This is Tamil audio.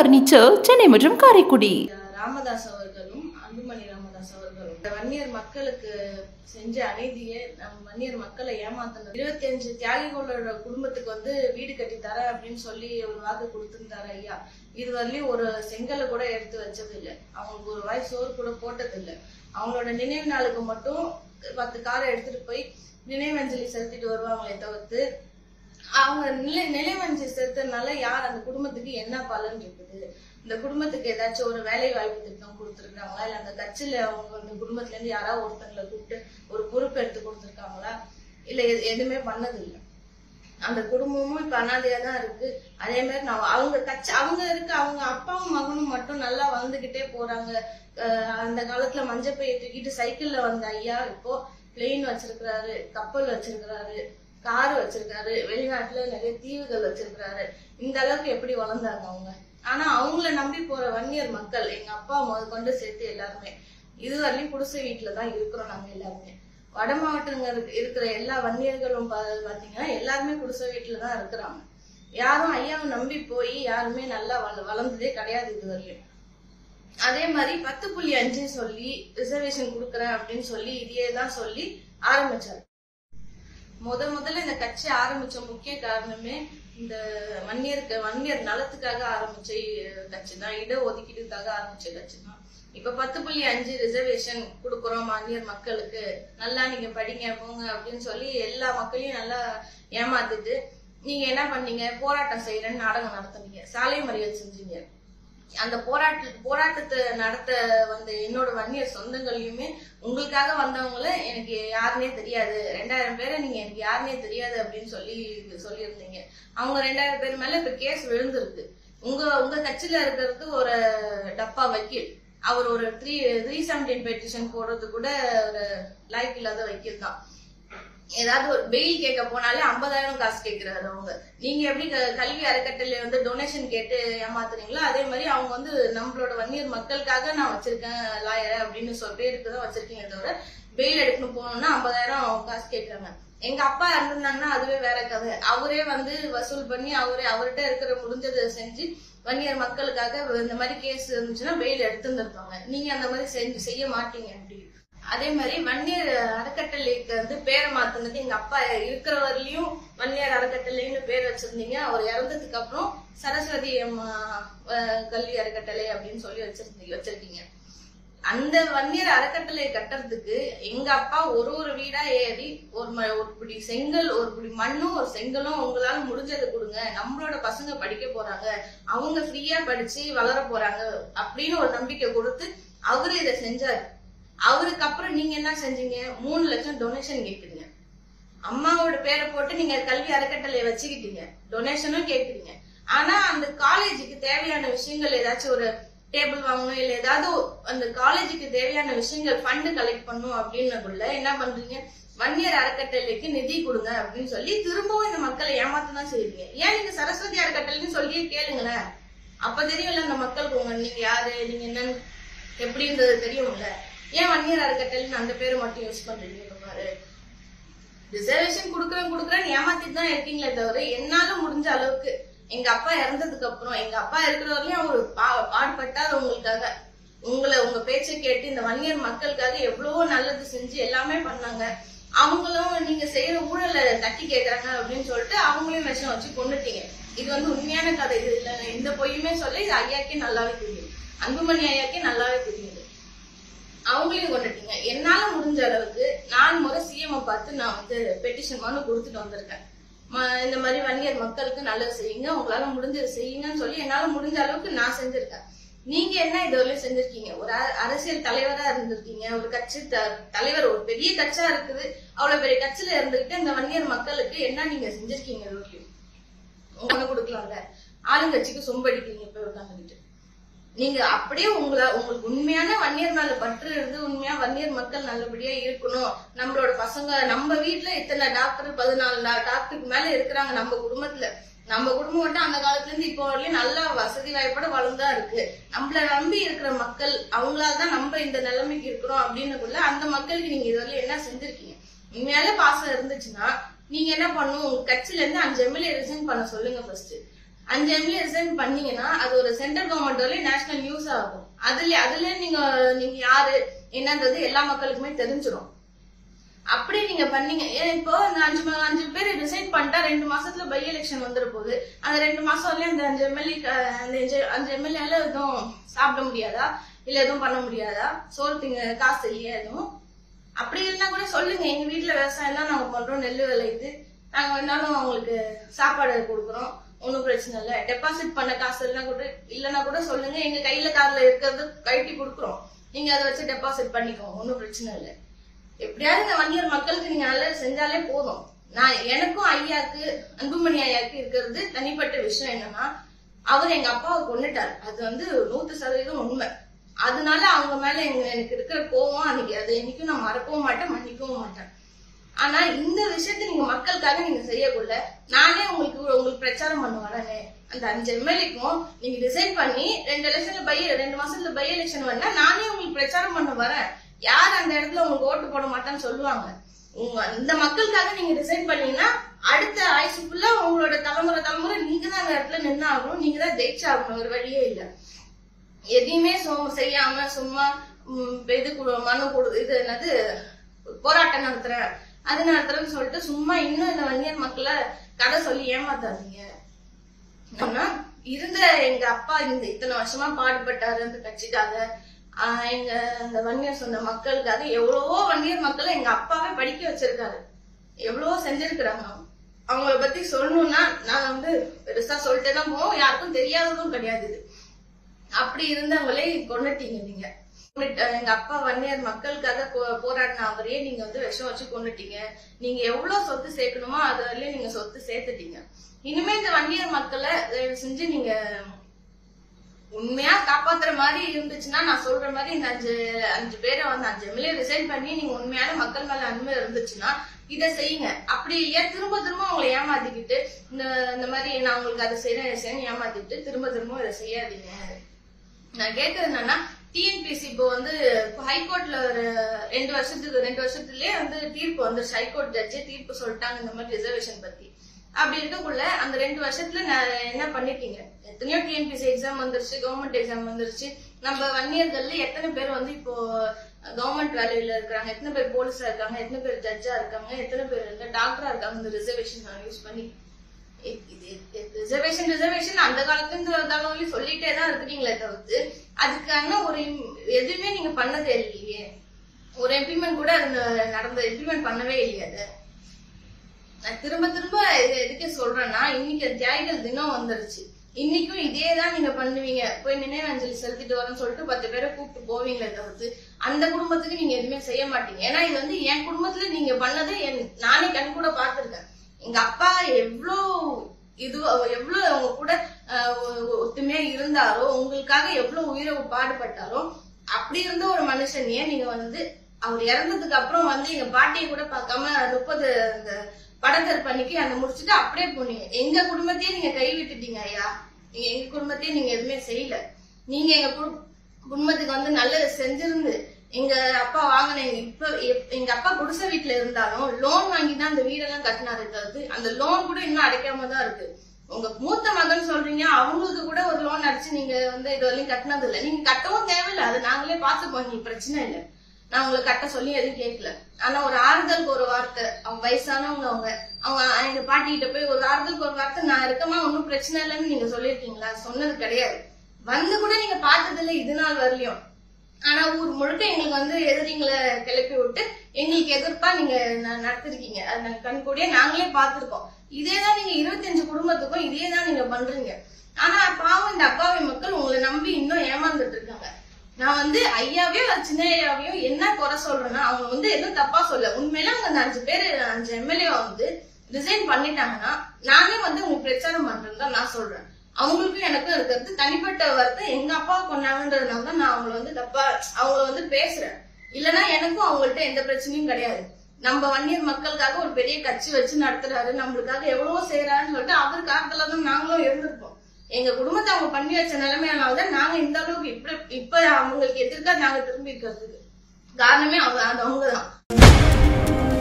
furniture, chennai மற்றும் காரைக்குடி. ராமதாஸ் அவர்களும் அன்புமணி ராமதாஸ் அவர்களும் வன்னியர் மக்களுக்கு செஞ்ச அநீதியை வன்னியர் மக்களை ஏமாத்தினார். 25 தியாகிகளோட குடும்பத்துக்கு வீடு கட்டி தர அப்படின்னு சொல்லி ஒரு வாக்கு கொடுத்திருந்தாரு ஐயா. இதுவரையிலும் ஒரு செங்கலை கூட எடுத்து வச்சது இல்லை. அவங்களுக்கு ஒரு வாய் சோறு கூட போட்டது இல்லை. அவங்களோட நினைவு நாளுக்கு மட்டும் 10 காரை எடுத்துட்டு போய் நினைவஞ்சலி செலுத்திட்டு வருவாங்களே தவிர்த்து அவங்க நினைவஞ்சலி செலுத்தினால யார் அந்த குடும்பத்துக்கு என்ன பலன் இருக்குது? இந்த குடும்பத்துக்கு ஏதாச்சும் ஒரு வேலை வாய்ப்பு திட்டம் கொடுத்துருக்காங்களா? இல்ல அந்த கட்சியில அவங்க அந்த குடும்பத்துல இருந்து யாராவது ஒருத்தங்களை கூப்பிட்டு ஒரு பொறுப்பு எடுத்து கொடுத்துருக்காங்களா? இல்ல எதுவுமே பண்ணது இல்லை. அந்த குடும்பமும் இப்ப அனாதையா தான் இருக்கு. அதே மாதிரி அவங்க கட்சி அவங்க அப்பாவும் மகனும் மட்டும் நல்லா வளர்ந்துகிட்டே போறாங்க. அந்த காலத்துல மஞ்சப்பையை தூக்கிட்டு சைக்கிள்ல வந்த ஐயா இப்போ பிளெயின் வச்சிருக்கிறாரு, கப்பல் வச்சிருக்கிறாரு, கார் வச்சிருக்காரு, வெளிநாட்டுல நிறைய தீவுகள் வச்சிருக்கிறாரு. இந்த அளவுக்கு எப்படி வளர்ந்தாங்க அவங்க? ஆனா அவங்கள நம்பி போற வன்னியர் மக்கள், எங்க அப்பா முதற்கொண்டு சேர்த்து எல்லாருமே இதுவரையும் குடிசை வீட்டுலதான் இருக்கிறோம். நாங்க எல்லாருமே வட மாவட்டங்கள் இருக்கிற எல்லா வன்னியர்களும் பாத்தீங்கன்னா எல்லாருமே குடிசை வீட்டுலதான் இருக்கிறாங்க. யாரும் ஐயாவை நம்பி போய் யாருமே நல்லா வளர்ந்ததே கிடையாது இதுவரையும். அதே மாதிரி 10.5 சொல்லி ரிசர்வேஷன் கொடுக்குறேன் அப்படின்னு சொல்லி இதையே தான் சொல்லி ஆரம்பிச்சாரு. முதல்ல இந்த கட்சி ஆரம்பிச்ச முக்கிய காரணமே இந்த வன்னியர் நலத்துக்காக ஆரம்பிச்ச கட்சி தான். இட ஒதுக்கீடுக்காக ஆரம்பிச்ச கட்சி தான். இப்ப 10.5 ரிசர்வேஷன் கொடுக்குறோம் வன்னியர் மக்களுக்கு, நல்லா நீங்க படிங்க போங்க அப்படின்னு சொல்லி எல்லா மக்களையும் நல்லா ஏமாத்திட்டு நீங்க என்ன பண்ணீங்க? போராட்டம் செய்யறேன்னு நாடகம் நடத்துனீங்க, சாலை மறியல் செஞ்சீங்க. அந்த போராட்டத்தை நடத்த வந்த என்னோட வன்னியர் சொந்தங்களையுமே உங்களுக்காக வந்தவங்கள எனக்கு யாருன்னே தெரியாது, 2000 பேரை நீங்க எனக்கு யாருன்னே தெரியாது அப்படின்னு சொல்லியிருந்தீங்க. அவங்க 2000 பேர் மேல இப்ப கேஸ் விழுந்திருக்கு. உங்க கட்சியில இருக்கிறது ஒரு டப்பா வக்கீல், அவர் ஒரு 317 பெட்டிஷன் போடுறது கூட ஒரு லாய்க்கு இல்லாத வக்கீல் தான். ஏதாவது ஒரு பெயில் கேட்க போனாலே 50,000 காசு கேட்கிறாரு அவங்க. நீங்க எப்படி கல்வி அறக்கட்டளை டொனேஷன் கேட்டு ஏமாத்துறீங்களோ அதே மாதிரி அவங்க நம்மளோட வன்னியர் மக்களுக்காக நான் வச்சிருக்கேன் லாயரை அப்படின்னு பேருக்குதான் வச்சிருக்கீங்க தவிர பெயில் எடுக்கணும் போனோம்னா 50,000 காசு கேட்கறாங்க. எங்க அப்பா இருந்திருந்தாங்கன்னா அதுவே வேற கதை. அவரே வசூல் பண்ணி அவர்கிட்ட இருக்கிற முடிஞ்சதை செஞ்சு வன்னியர் மக்களுக்காக இந்த மாதிரி கேஸ் இருந்துச்சுன்னா பெயில் எடுத்துருந்துருப்பாங்க. நீங்க அந்த மாதிரி செய்ய மாட்டீங்க. அப்படி அதே மாதிரி வன்னியர் அறக்கட்டளைக்கு பேரை மாத்தினது எங்க அப்பா இருக்கிறவரையும் வன்னியர் அறக்கட்டளைன்னு பேர் வச்சிருந்தீங்க. அவர் இறந்ததுக்கு அப்புறம் சரஸ்வதி கல்வி அறக்கட்டளை அப்படின்னு சொல்லி வச்சிருக்கீங்க. அந்த வன்னியர் அறக்கட்டளை கட்டுறதுக்கு எங்க அப்பா ஒரு வீடா ஏறி ஒரு பிடி செங்கல், ஒரு பிடி மண்ணும் ஒரு செங்கலும் உங்களால முடிஞ்சதை கொடுங்க, நம்மளோட பசங்க படிக்க போறாங்க, அவங்க ஃப்ரீயா படிச்சு வளர போறாங்க அப்படின்னு ஒரு நம்பிக்கை கொடுத்து அவரு இதை செஞ்சாரு. அவருக்கு அப்புறம் நீங்க என்ன செஞ்சீங்க? 3 லட்சம் டொனேஷன் கேக்குறீங்க. அம்மாவோட பேரை போட்டு நீங்க கல்வி அறக்கட்டளையை வச்சுக்கிட்டீங்க, டொனேஷனும் கேக்குறீங்க. ஆனா அந்த காலேஜுக்கு தேவையான விஷயங்கள் ஏதாச்சும் ஒரு டேபிள் வாங்கணும், இல்ல ஏதாவது அந்த காலேஜுக்கு தேவையான விஷயங்கள் ஃபண்ட் கலெக்ட் பண்ணும் அப்படின்னுக்குள்ள என்ன பண்றீங்க? வன்னியர் அறக்கட்டளைக்கு நிதி கொடுங்க அப்படின்னு சொல்லி திரும்பவும் இந்த மக்களை ஏமாத்ததான் செய்வீங்க. ஏன் நீங்க சரஸ்வதி அறக்கட்டளைன்னு சொல்லி கேளுங்களேன், அப்ப தெரியும்ல அந்த மக்களுக்கு நீங்க யாரு, நீங்க என்னன்னு எப்படின்றது தெரியும்ல. ஏன் வன்னியர் அறக்கட்டளைன்னு அந்த பேரை மட்டும் யூஸ் பண்றீங்க? பாரு, ரிசர்வேஷன் கொடுக்குறேன்னு ஏமாத்திட்டு தான் இருக்கீங்களே தவிர என்னால முடிஞ்ச அளவுக்கு எங்க அப்பா இறந்ததுக்கு அப்புறம் எங்க அப்பா இருக்கிறவரையும் அவரு பாடுபட்டார் உங்களுக்காக. உங்க பேச்சை கேட்டு இந்த வன்னியர் மக்களுக்காக எவ்வளவோ நல்லது செஞ்சு எல்லாமே பண்ணாங்க. அவங்களும் நீங்க செய்யற ஊழலை தட்டி கேட்கறாங்க அப்படின்னு சொல்லிட்டு அவங்களையும் விஷம் வச்சு கொண்டுட்டீங்க. இது உண்மையான கதை. இது இல்ல இந்த பொய்யுமே சொல்ல இது ஐயாக்கே நல்லாவே தெரியும், அன்புமணி ஐயாக்கே நல்லாவே தெரியுது. அவங்களையும் கொண்டுட்டீங்க. என்னால முடிஞ்ச அளவுக்கு 4 முறை சிஎம் பார்த்து நான் பெட்டிஷன் மனு கொடுத்துட்டு வந்திருக்கேன். இந்த மாதிரி வன்னியர் மக்களுக்கு நல்லது செய்யுங்க, உங்களால முடிஞ்சது செய்யுங்கன்னு சொல்லி என்னால முடிஞ்ச அளவுக்கு நான் செஞ்சிருக்கேன். நீங்க என்ன இதுவரை செஞ்சிருக்கீங்க? ஒரு அரசியல் தலைவரா இருந்திருக்கீங்க, ஒரு கட்சி தலைவர், ஒரு பெரிய கட்சியா இருக்குது, அவ்வளவு பெரிய கட்சியில இருந்துகிட்டு இந்த வன்னியர் மக்களுக்கு என்ன நீங்க செஞ்சிருக்கீங்க? உங்களுக்கு கொடுக்கலாம்ல. ஆளுங்கட்சிக்கு சொம்படிக்கிறீங்க இப்ப உட்காந்துக்கிட்டு. நீங்க அப்படியே உங்களுக்கு உண்மையான வன்னியர் மேல பற்று இருந்து உண்மையா வன்னியர் மக்கள் நல்லபடியா இருக்கணும், நம்மளோட பசங்க நம்ம வீட்டுல இத்தனை டாக்டர் 14 டாக்டருக்கு மேல இருக்கிறாங்க நம்ம குடும்பத்துல, நம்ம குடும்பம் மட்டும் அந்த காலத்துல இருந்து இப்போ வரையும் நல்லா வசதி வாய்ப்போட வளர்ந்தா இருக்கு, நம்மள நம்பி இருக்கிற மக்கள் அவங்களாலதான் நம்ம இந்த நிலைமைக்கு இருக்கிறோம் அப்படின்னுக்குள்ள அந்த மக்களுக்கு நீங்க இதுவரை என்ன செஞ்சிருக்கீங்க? உண்மையால பாசம் இருந்துச்சுன்னா நீங்க என்ன பண்ணும்? உங்க கட்சியில இருந்து 5 எம்எல்ஏ ரிசைன் பண்ண சொல்லுங்க ஃபர்ஸ்ட். 5 MLA ரிசைன் பண்ணீங்கன்னா அது ஒரு சென்ட்ரல் கவர்மெண்ட் வரையும் நேஷனல் நியூஸ் ஆகும். அதுல நீங்க யாரு என்னன்றது எல்லா மக்களுக்குமே தெரிஞ்சிடும். அப்படி நீங்க பண்ணீங்க. இப்போ 5 பேர் ரிசைன் பண்ணிட்டா 2 மாசத்துல பை எலெக்ஷன் வந்துட போகுது. அந்த 2 மாசம் வரையும் அந்த 5 MLA எதுவும் சாப்பிட முடியாதா, இல்ல எதுவும் பண்ண முடியாதா? சோறு காசு இல்லையா எதுவும்? அப்படி இருந்தா கூட சொல்லுங்க, எங்க வீட்டுல விவசாயம் தான் நாங்க பண்றோம், நெல் விளையுது, நாங்க வேணாலும் அவங்களுக்கு சாப்பாடு கொடுக்குறோம், ஒன்னும் பிரச்சனை இல்ல. டெபாசிட் பண்ண காசு இல்லைன்னா கூட சொல்லுங்க, எங்க கையில கார்ல இருக்கிறது கழட்டி கொடுக்குறோம், நீங்க அதை வச்சு டெபாசிட் பண்ணிக்கோங்க, ஒன்னும் பிரச்சனை இல்ல. எப்படியாவது இந்த வன்னியர் மக்களுக்கு நீங்க நல்லது செஞ்சாலே போதும். எனக்கும் ஐயாக்கு, அன்புமணி ஐயாக்கு இருக்கிறது தனிப்பட்ட விஷயம் என்னன்னா, அவர் எங்க அப்பாவை கொண்டுட்டாரு. அது 100% உண்மை. அதனால அவங்க மேல எனக்கு இருக்கிற கோவம் அன்னைக்கு அது என்னைக்கும் நான் மறக்கவும் மாட்டேன், மன்னிக்கவும் மாட்டேன். ஆனா இந்த விஷயத்த நீங்க மக்களுக்காக நீங்க செய்யக்குள்ள நானே உங்களுக்கு பிரச்சாரம் பண்ண வரேனே. அந்த 5 MLAக்கும் நீங்க டிசைட் பண்ணி 2 மாசத்துல பை எலெக்ஷன் வரனா நானே உங்களுக்கு பிரச்சாரம் பண்ண வரேன். யார் அந்த இடத்துல உங்களுக்கு ஓட்டு போட மாட்டான்னு சொல்லுவாங்க. இந்த மக்களுக்காக நீங்க டிசைட் பண்ணீங்கன்னா அடுத்த ஆயுசு ஃபுல்லா உங்களோட தலைமுறை நீங்க தான் அந்த இடத்துல நின்று ஆகணும், நீங்க தான் ஜெயிச்சாகணும், ஒரு வழியே இல்ல. எதையுமே செய்யாம சும்மா மனு இது என்னது போராட்டம் நடத்துறேன் அது நடத்துறேன்னு சொல்லிட்டு சும்மா இன்னும் இந்த வன்னியர் மக்களை கதை சொல்லி ஏமாத்தாதீங்க. இருந்த எங்க அப்பா இத்தனை வருஷமா பாடுபட்டாரு அந்த கட்சிக்காக, இந்த வன்னியர் சொன்ன மக்களுக்காக எவ்வளவோ வன்னியர் மக்களை எங்க அப்பாவே படிக்க வச்சிருக்காரு, எவ்வளவோ செஞ்சிருக்கிறாங்க. அவங்கள பத்தி சொல்லணும்னா நான் பெருசா சொல்லிட்டே தான் போவோம், யாருக்கும் தெரியாததும் கிடையாது. அப்படி இருந்தவங்களே கொண்டுட்டீங்க நீங்க. எங்க அப்பா வன்னியர் மக்களுக்காக போராடின அவரையே நீங்க விஷம் வச்சு கொண்டுட்டீங்க. நீங்க எவ்வளவு சொத்து சேர்க்கணுமோ அது வரையிலும் நீங்க சொத்து சேர்த்துட்டீங்க. இனிமே இந்த வன்னியர் மக்களை செஞ்சு நீங்க உண்மையா காப்பாத்துற மாதிரி இருந்துச்சுன்னா நான் சொல்ற மாதிரி இந்த 5 பேரை 5 MLA ரிசைன் பண்ணி நீங்க உண்மையான மக்கள் மேல அன்பு இருந்துச்சுன்னா இதை செய்யுங்க. அப்படி இல்லையா திரும்ப உங்களை ஏமாத்திக்கிட்டு இந்த மாதிரி நான் உங்களுக்கு அதை செய்யறேன் ஏமாத்திட்டு திரும்ப இதை செய்யாதீங்க. நான் கேட்கறது என்னன்னா, டிஎன்பிசி இப்போ ஹைகோர்ட்ல ஒரு 2 வருஷத்துலயே தீர்ப்பு வந்துருச்சு. ஹைகோர்ட் ஜட்ஜே தீர்ப்பு சொல்லிட்டாங்க இந்த மாதிரி ரிசர்வேஷன் பத்தி. அப்படி இருக்கக்குள்ள அந்த 2 வருஷத்துல என்ன பண்ணிட்டீங்க? எத்தனையோ டிஎன்பிசி எக்ஸாம் வந்துருச்சு, கவர்மெண்ட் எக்ஸாம் வந்துருச்சு. நம்ம வன்னியர்கள்ல எத்தனை பேர் இப்போ கவர்மெண்ட் வேலையில இருக்கிறாங்க, எத்தனை பேர் போலீஸா இருக்காங்க, எத்தனை பேர் ஜட்ஜா இருக்காங்க, எத்தனை பேர் டாக்டரா இருக்காங்க இந்த ரிசர்வேஷன் யூஸ் பண்ணி. ரிசர்வேஷன் அந்த காலத்துல சொல்லிட்டே தான் இருக்கிறீங்களே தவிர்த்து அதுக்கான ஒரு எதுவுமே நீங்க பண்ணதே இல்லையே. ஒரு இம்ப்ளிமெண்ட் கூட இம்ப்ளிமெண்ட் பண்ணவே இல்லையாது. நான் திரும்ப எதுக்கு சொல்றேன்னா, இன்னைக்கு தியாகிகள் தினம் வந்துருச்சு. இன்னைக்கும் இதேதான் நீங்க பண்ணுவீங்க. போய் நினைவஞ்சலி செலுத்திட்டு வரேன்னு சொல்லிட்டு 10 பேரை கூப்பிட்டு போவீங்களே தவிர்த்து அந்த குடும்பத்துக்கு நீங்க எதுவுமே செய்ய மாட்டீங்க. ஏன்னா இது என் குடும்பத்துல நீங்க பண்ணது நானே கண் கூட பாத்துருக்கேன். எங்க அப்பா எவ்வளவு அவங்க கூட ஒத்துமையா இருந்தாரோ, உங்களுக்காக எவ்வளவு உயிரை பாடுபட்டாரோ, அப்படி இருந்த ஒரு மனுஷனையே நீங்க அவர் இறந்ததுக்கு அப்புறம் எங்க பாட்டியை கூட பார்க்காம 30 அந்த படத்தர் பண்ணிக்கு அந்த முடிச்சுட்டு அப்படியே போனீங்க. எங்க குடும்பத்தையே நீங்க கைவிட்டுட்டீங்க ஐயா. நீங்க எங்க குடும்பத்தையே நீங்க எதுவுமே செய்யல. நீங்க எங்க குடும்பத்துக்கு நல்லது செஞ்சிருந்து எங்க அப்பா எங்க அப்பா குடிசை வீட்டுல இருந்தாலும் லோன் வாங்கிதான் அந்த வீடெல்லாம் கட்டினாரு தவிர்த்து அந்த லோன் கூட இன்னும் அடைக்காம தான் இருக்கு. உங்க மூத்த மகன் சொல்றீங்க, அவங்களுக்கு கூட ஒரு லோன் அடிச்சு நீங்க இது வரையும் கட்டினது இல்ல. நீங்க கட்டவும் தேவையில்லை, அது நாங்களே பாத்துப்போம், நீங்க பிரச்சனை இல்லை. நான் உங்களை கட்ட சொல்லி எதுவும் கேட்கல. ஆனா ஒரு ஆறுதலுக்கு ஒரு வார்த்தை, அவங்க வயசானவங்க, அவங்க எங்க பாட்டி கிட்ட போய் ஒரு ஆறுதலுக்கு ஒரு வார்த்தை நான் இருக்கமா ஒன்னும் பிரச்சனை இல்லைன்னு நீங்க சொல்லிருக்கீங்களா? சொன்னது கிடையாது. கூட நீங்க பார்த்தது இல்லை இது நாள் வரலையும். ஆனா ஊர் முழுக்க எங்களுக்கு எதிரிங்களை கிளப்பி விட்டு எங்களுக்கு எதிர்ப்பா நீங்க நடத்திருக்கீங்க. அது நாங்க கண்கூடியே நாங்களே பார்த்திருக்கோம். இதேதான் நீங்க 25 குடும்பத்துக்கும் இதேதான் நீங்க பண்றீங்க. ஆனா பாவம் இந்த அப்பாவி மக்கள் உங்களை நம்பி இன்னும் ஏமாந்துட்டு இருக்காங்க. நான் ஐயாவையும் சின்ன ஐயாவையும் என்ன குறை சொல்றேன்னா, அவங்க எதுவும் தப்பா சொல்ல. உண்மையில அவங்க 5 MLA ரிசைன் பண்ணிட்டாங்கன்னா நானே உங்களுக்கு பிரச்சாரம் பண்றேன்னு தான் நான் சொல்றேன். அவங்களுக்கும் எனக்கும் இருக்கிறது தனிப்பட்ட வார்த்தை. எங்க அப்பா கொண்டாங்கன்றதுனால தான் நான் அவங்கள தப்பா அவங்கள பேசுறேன். இல்லன்னா எனக்கும் அவங்கள்ட்ட எந்த பிரச்சனையும் கிடையாது. நம்ம வன்னியர் மக்களுக்காக ஒரு பெரிய கட்சி வச்சு நடத்துறாரு, நம்மளுக்காக எவ்வளவோ செய்யறாருன்னு சொல்லிட்டு அவர் காலத்துலதான் நாங்களும் இருந்திருப்போம். எங்க குடும்பத்தை அவங்க பண்ணி வச்ச நிலைமையானால்தான் நாங்க இந்த அளவுக்கு இப்ப அவங்களுக்கு எதிர்க்க நாங்க திரும்பி இருக்கிறதுக்கு காரணமே அவங்கதான்.